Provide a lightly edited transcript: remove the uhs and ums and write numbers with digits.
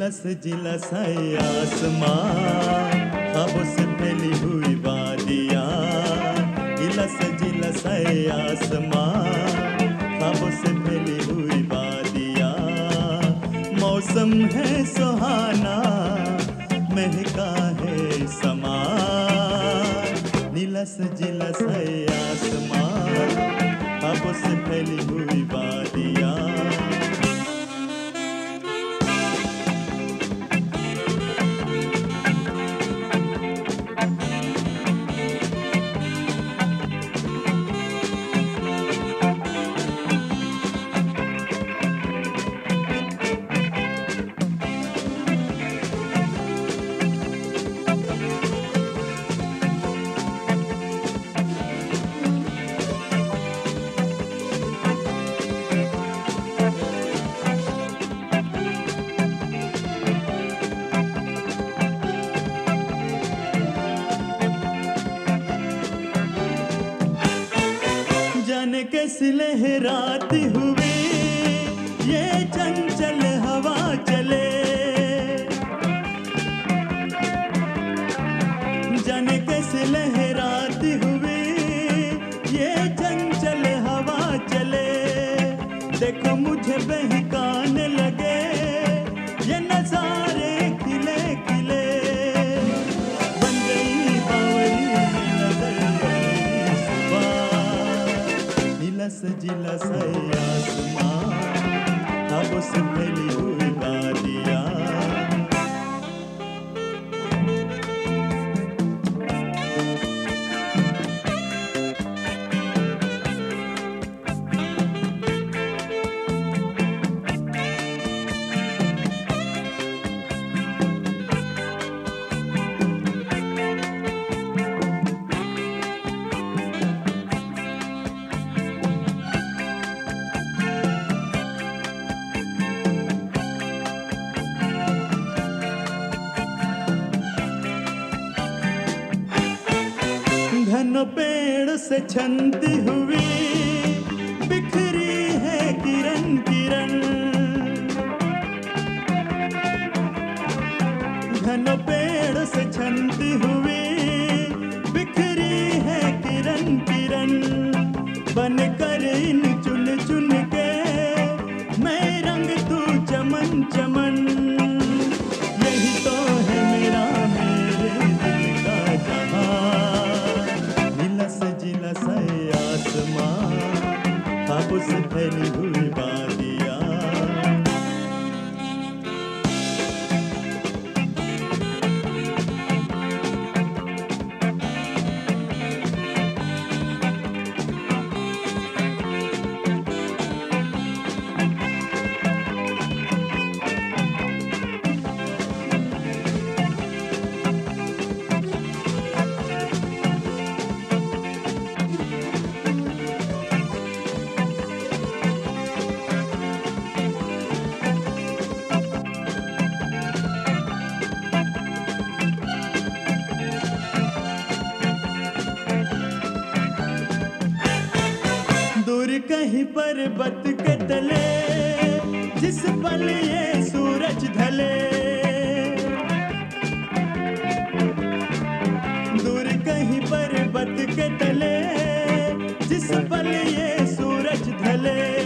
Jealous है आसमान, ख्वाबों से फैली हुई वादियाँ। जिलस है आसमान, ख्वाबों से फैली हुई वादियाँ। मौसम है सुहाना, महका है समान। जिलस है आसमान, ख्वाबों से फैली हुई वादियाँ। जाने कैसी लहराती हुई ये चंचल हवा चले, जाने कैसी लहराती हुई ये चंचल हवा चले। देखो मुझे बहकाने लगे ये नजारे खिले खिले। बन गई बावरी नजर जिलस है आसमान, ख्वाबों से फैली हुई वादियाँ। घन पेड़ से छनती हुई बिखरी है किरण किरण। घन पेड़ से छनती हुई बिखरी है किरण किरण। बनकर इन चुन चुन के मैं रंग तू चमन चमन। यही तो है मेरा मेरे दिल का जहां। जिलस है आसमान, ख्वाबों से फैली हुई वादियाँ। दूर कहीं पर्वत के तले जिस पल ये सूरज ढले। दूर कहीं पर्वत के तले जिस पल ये सूरज ढले।